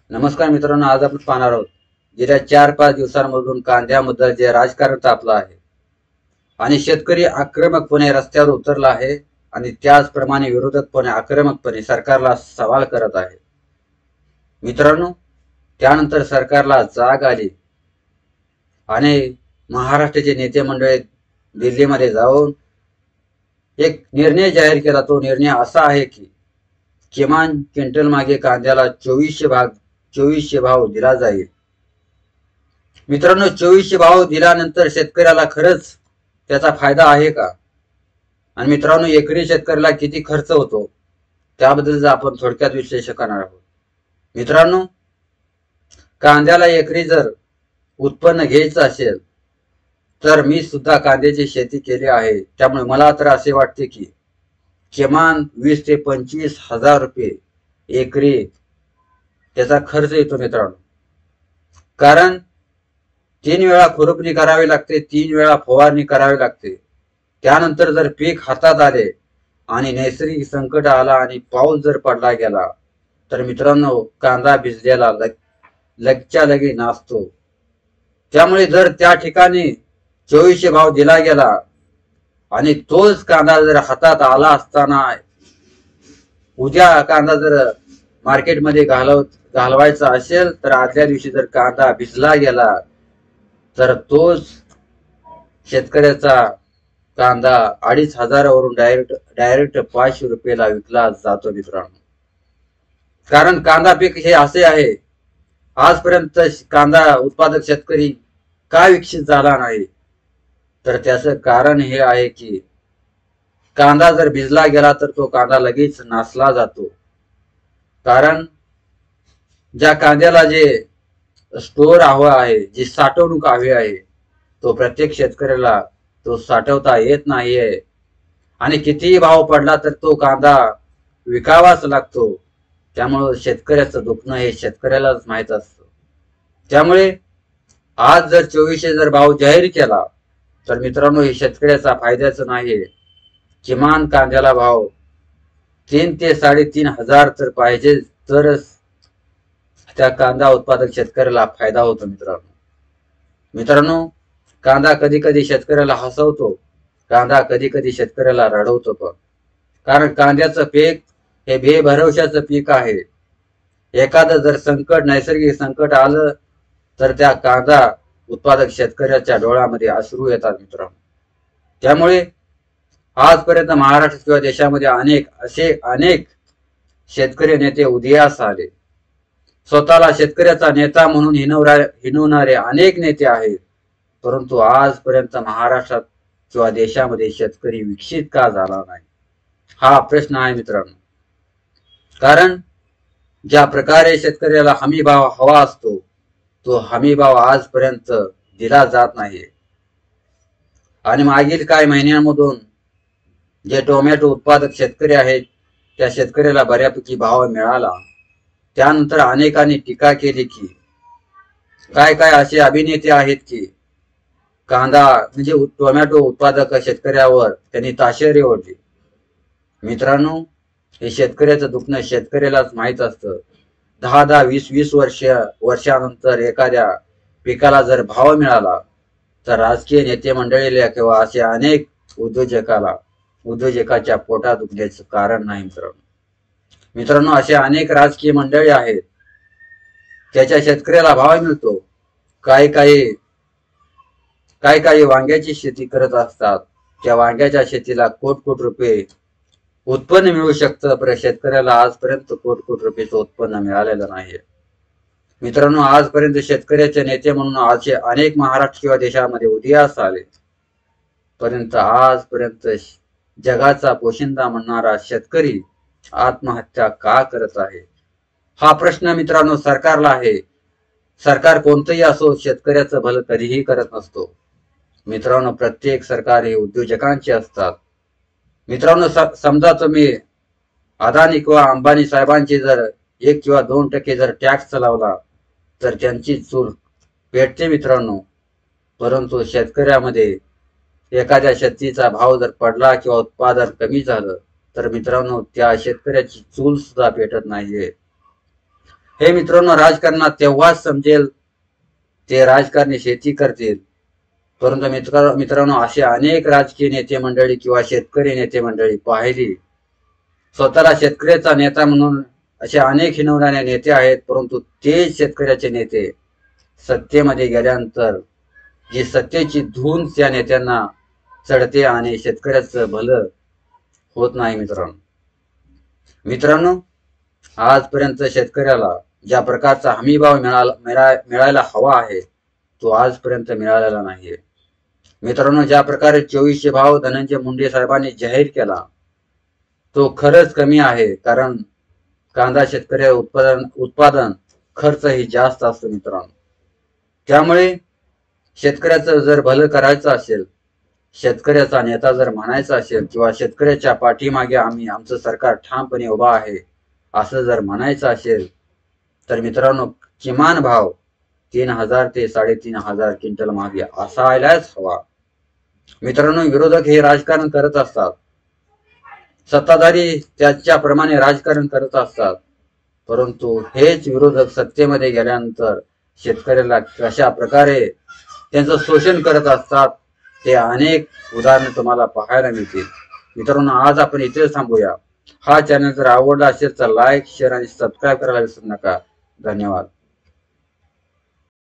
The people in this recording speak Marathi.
नमस्कार मित्रांनो, आज आपण पाहणार आहोत गेल्या 4-5 दिवसांमधून कांद्याबद्दल जे राजकारण तापलं आहे आणि शेतकरी आक्रमकपणे रस्त्यावर उतरला आहे आणि त्याचप्रमाणे विरोधकपणे आक्रमकपणे सरकारला सवाल करत आहे. मित्रांनो, त्यानंतर सरकारला जाग आली आणि महाराष्ट्राचे नेते मंडळी दिल्लीमध्ये जाऊन एक निर्णय जाहीर केला. तो निर्णय असा आहे की किमान क्विंटल मागे कांद्याला 2400 भाव दिला जाईल. मित्रांनो, 2400 भाव दिल्यानंतर शेतकऱ्याला खरंच त्याचा फायदा आहे का? आणि मित्रांनो, एकरी शेतकऱ्याला किती खर्च होतो त्याबद्दल आपण थोडक्यात विश्लेषण करणार आहोत. मित्रांनो, कांद्याला एकरी जर उत्पन्न घ्यायचं असेल तर मी सुद्धा कांद्याची शेती केली आहे, त्यामुळे मला तर असे वाटते की किमान 20 ते 25 हजार रुपये एकरी त्याचा खर्च येतो मित्रांनो. कारण 3 वेळा खुरपणी करावी लागते, 3 वेळा फवारणी करावी लागते. त्यानंतर जर पीक हातात आले आणि नैसर्गिक संकट आला आणि पाऊस जर पडला गेला तर मित्रांनो, कांदा भिजलेला लगच्या लगी नासतो. त्यामुळे जर त्या ठिकाणी 2400 भाव दिला गेला आणि तोच कांदा जर हातात आला असताना उद्या कांदा जर मार्केटमध्ये घालवायचा असेल तर आदल्या दिवशी जर कांदा भिजला गेला तर तोच शेतकऱ्याचा कांदा 2500 वरून डायरेक्ट 500 रुपयाला विकला जातो मित्रांनो. कारण कांदा पीक हे असे आहे, आजपर्यंत कांदा उत्पादक शेतकरी का विकसित झाला नाही, तर त्याचं कारण हे आहे की कांदा जर भिजला गेला तर तो कांदा लगेच नासला जातो. कारण ज्या कांद्याला जे स्टोर हवा आहे, जी साठवणूक हवी आहे, तो प्रत्येक शेतकऱ्याला तो साठवता येत नाहीये आणि कितीही भाव पडला तर तो कांदा विकावाच लागतो. त्यामुळे शेतकऱ्याचं दुखणं हे शेतकऱ्यालाच माहित असतं. त्यामुळे आज जर 2400 जर भाव जाहीर केला तर मित्रांनो, हे शेतकऱ्याचा फायद्याचं नाहीये. किमान कांद्याला भाव 3 ते 3.5 हजार तर पाहिजे, तरच त्या कांदा उत्पादक शेतकऱ्याला फायदा होतो मित्रांनो, कांदा कधी कधी शेतकऱ्याला हसवतो, कांदा कधी कधी शेतकऱ्याला रडवतो पण. कारण कांद्याचं पीक हे बेभरवशाचं पीक आहे. एखादं जर संकट, नैसर्गिक संकट आलं तर त्या कांदा उत्पादक शेतकऱ्याच्या डोळ्यामध्ये अश्रू येतात मित्रांनो. त्यामुळे आजपर्यंत महाराष्ट्र किंवा देशामध्ये अनेक शेतकरी नेते उदयास आले. स्वतःला शेतकऱ्याचा नेता म्हणून हिणवणारे अनेक नेते आहेत, परंतु आजपर्यंत महाराष्ट्रात किंवा देशामध्ये शेतकरी विकसित का झाला नाही, हा प्रश्न आहे मित्रांनो. कारण ज्या प्रकारे शेतकऱ्याला हमी भाव हवा असतो, तो हमी भाव आजपर्यंत दिला जात नाही. आणि मागील काही महिन्यांमधून जे टोमॅटो उत्पादक शेतकरी आहेत त्या शेतकऱ्याला बऱ्यापैकी भाव मिळाला. त्यानंतर अनेकांनी टीका केली की काय असे अभिनेते आहेत की कांदा म्हणजे टोमॅटो उत्पादक शेतकऱ्यावर त्यांनी ताशेरे ओढली. मित्रांनो, हे शेतकऱ्याचं दुखणं शेतकऱ्यालाच माहित असतं. 10 20 वर्षानंतर एखाद्या पिकाला जर भाव मिळाला तर राजकीय नेते मंडळीला किंवा असे अनेक उद्योजकाच्या पोटात दुखण्याचं कारण नाही मित्रांनो. असे अनेक राजकीय मंडळी आहेत, त्याच्या शेतकऱ्याला भाव मिळतो. काही वांग्याची शेती करत असतात, त्या वांग्याच्या शेतीला कोट रुपये उत्पन्न मिळू शकतं, पण शेतकऱ्याला आजपर्यंत कोट रुपयाचं उत्पन्न मिळालेलं नाहीये मित्रांनो. आजपर्यंत शेतकऱ्याचे नेते म्हणून असे अनेक महाराष्ट्र किंवा देशामध्ये उदयास आले, परंतु आजपर्यंत जगाचा पोशिंदा म्हणणारा शेतकरी आत्महत्या का करत आहे, हा प्रश्न मित्रांनो सरकारला आहे. सरकार कोणतंही असो, शेतकऱ्याचं भलं कधीही करत नसतो मित्रांनो. प्रत्येक सरकार हे उद्योजकांचे असतात मित्रांनो. समजा तुम्ही अदानी किंवा अंबानी साहेबांची जर 1 किंवा 2% जर टॅक्स लावला तर त्यांची चूल पेटते मित्रांनो. परंतु शेतकऱ्यामध्ये एखाद्या शेतीचा भाव जर पडला किंवा उत्पादन कमी झालं तर मित्रांनो, त्या शेतकऱ्याची चूल सुद्धा पेटत नाहीये. हे मित्रांनो, राजकारणात तेव्हाच समजेल ते राजकारणी शेती करतील. परंतु मित्रांनो, असे अनेक राजकीय नेते मंडळी किंवा शेतकरी नेते मंडळी पाहिली, स्वतःला शेतकऱ्याचा नेता म्हणून असे अनेक हिनवणारे नेते आहेत, परंतु ते शेतकऱ्याचे नेते सत्तेमध्ये गेल्यानंतर जी सत्तेची धून त्या नेत्यांना चढते आणि शेतकऱ्याचं भलं होत नाही. मित्रांनो, आजपर्यंत शेतकऱ्याला ज्या प्रकारचा हमीभाव मिळायला हवा आहे तो आजपर्यंत मिळालेला नाहीये. मित्रांनो, ज्या प्रकारे 2400 भाव धनंजय मुंडे साहेबांनी जाहीर केला तो खरंच कमी आहे, कारण कांदा शेतकरी उत्पादन खर्च ही जास्त असतो मित्रांनो. त्यामुळे शेतकऱ्याचं जर भलं करायचं असेल, शेतकऱ्याचा नेता जर म्हणायचा असेल किंवा शेतकऱ्याच्या पाठीमागे आमचं सरकार ठामपणे उभा आहे असं जर म्हणायचं असेल तर मित्रांनो, किमान भाव 3000 ते 3500 क्विंटल मागे असायलाच हवा. मित्रांनो, विरोधक हे राजकारण करत असतात, सत्ताधारी त्याच्याप्रमाणे राजकारण करत असतात, परंतु हेच विरोधक सत्तेमध्ये गेल्यानंतर शेतकऱ्याला कशा प्रकारे त्यांचं शोषण करत असतात ते अनेक उदाहरणे तुम्हाला पाहायला मिळतील. मित्रांनो, आज आपण इथेच थांबूया. हा चॅनल जर आवडला असेल तर लाईक, शेअर आणि सबस्क्राईब करायला विसरू नका. धन्यवाद.